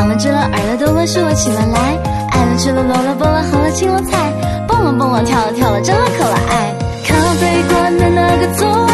上了直了，二了斗了，数了，起了来，爱了吃了，落了，蹦了，哼了，亲了，菜，蹦了蹦了，跳了跳了，争了，可了爱，咖啡馆的那个座